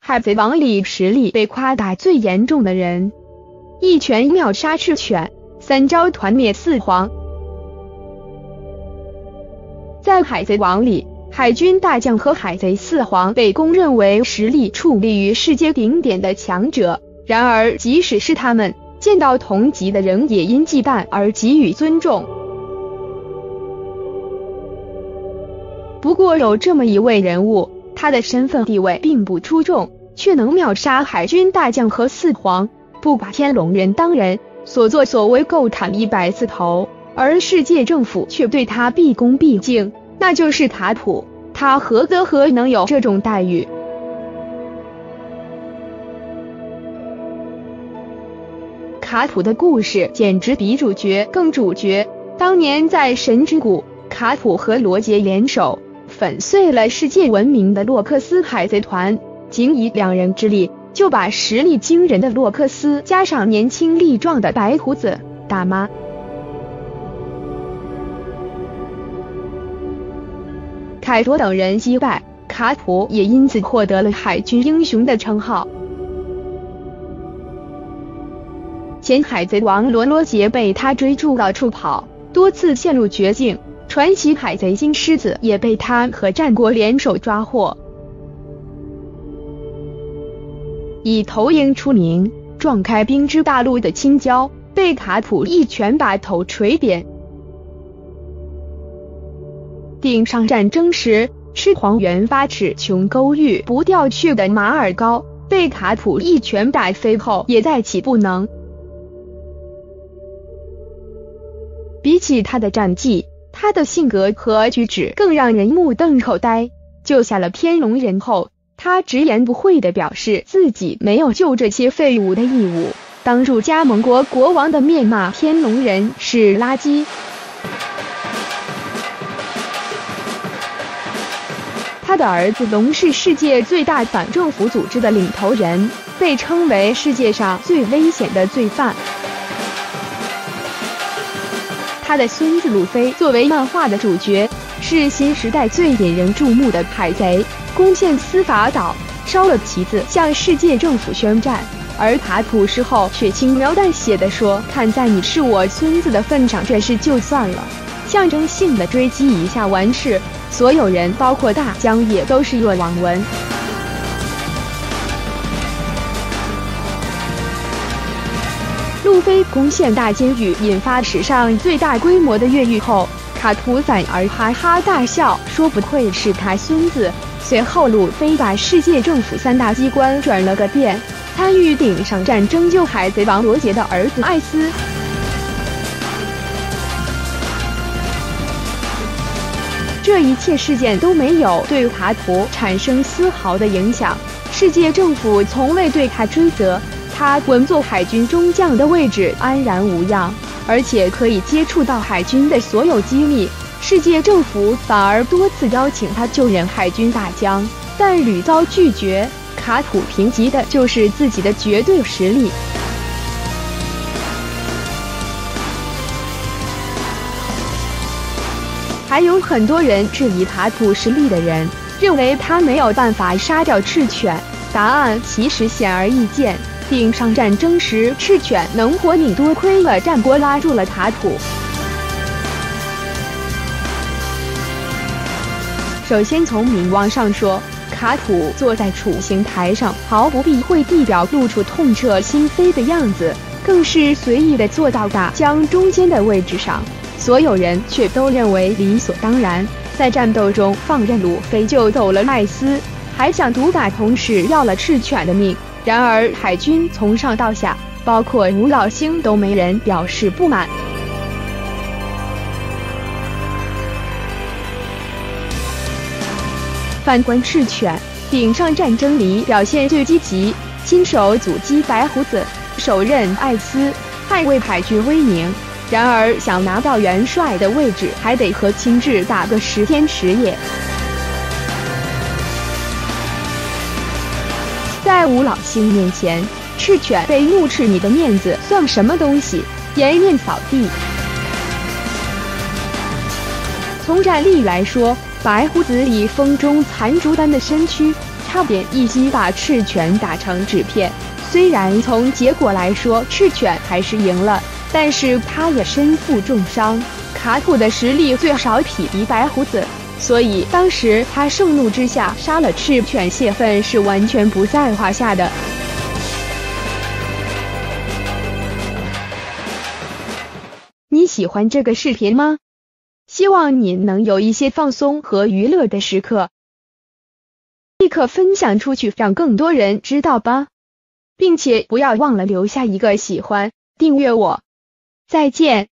海贼王里实力被夸大最严重的人，一拳秒杀赤犬，3招团灭四皇。在海贼王里，海军大将和海贼四皇被公认为实力矗立于世界顶点的强者，然而即使是他们，见到同级的人也因忌惮而给予尊重。不过有这么一位人物，他的身份地位并不出众，却能秒杀海军大将和四皇，不把天龙人当人，所作所为够砍100次头，而世界政府却对他毕恭毕敬，那就是卡普。他何德何能有这种待遇？卡普的故事简直比主角更主角。当年在神之谷，卡普和罗杰联手粉碎了世界闻名的洛克斯海贼团，仅以2人之力就把实力惊人的洛克斯加上年轻力壮的白胡子大妈凯多等人击败，卡普也因此获得了海军英雄的称号。前海贼王罗杰被他追逐到处跑，多次陷入绝境，传奇海贼金狮子也被他和战国联手抓获。以头鹰出名，撞开冰之大陆的青椒被卡普一拳把头锤扁。顶上战争时，吃黄猿8尺琼勾玉不掉去的马尔高被卡普一拳打飞后也再起不能。比起他的战绩，他的性格和举止更让人目瞪口呆。救下了天龙人后，他直言不讳地表示自己没有救这些废物的义务，当住加盟国国王的面骂天龙人是垃圾。他的儿子龙是世界最大反政府组织的领头人，被称为世界上最危险的罪犯。他的孙子鲁菲作为漫画的主角，是新时代最引人注目的海贼，攻陷司法岛，烧了旗子向世界政府宣战。而卡普事后却轻描淡写地说，看在你是我孙子的份上，这事就算了，象征性的追击一下完事。所有人包括大江也都是热网文。路飞攻陷大监狱，引发史上最大规模的越狱后，卡普反而哈哈大笑，说不愧是他孙子。随后路飞把世界政府3大机关转了个遍，参与顶上战争救海贼王罗杰的儿子艾斯。这一切事件都没有对卡普产生丝毫的影响，世界政府从未对他追责，他稳坐海军中将的位置安然无恙，而且可以接触到海军的所有机密。世界政府反而多次邀请他就任海军大将，但屡遭拒绝。卡普凭借的就是自己的绝对实力。还有很多人质疑卡普实力的人，认为他没有办法杀掉赤犬。答案其实显而易见，顶上战争时赤犬能活命，多亏了战国拉住了卡普。首先从名望上说，卡普坐在处刑台上毫不避讳地表露出痛彻心扉的样子，更是随意地坐到大江中间的位置上，所有人却都认为理所当然。在战斗中放任路飞救走了艾斯，还想毒打同事要了赤犬的命。然而海军从上到下，包括吴老星都没人表示不满。反观赤犬，顶上战争里表现最积极，亲手阻击白胡子，手刃艾斯，捍卫海军威名。然而想拿到元帅的位置，还得和亲自打个10天10夜。在吴老星面前，赤犬被怒斥你的面子算什么东西，颜面扫地。从战力来说，白胡子以风中残烛般的身躯差点一击把赤犬打成纸片。虽然从结果来说赤犬还是赢了，但是他也身负重伤，卡普的实力最少匹敌白胡子，所以当时他盛怒之下杀了赤犬泄愤是完全不在话下的。你喜欢这个视频吗？希望你能有一些放松和娱乐的时刻，立刻分享出去，让更多人知道吧，并且不要忘了留下一个喜欢，订阅我。再见。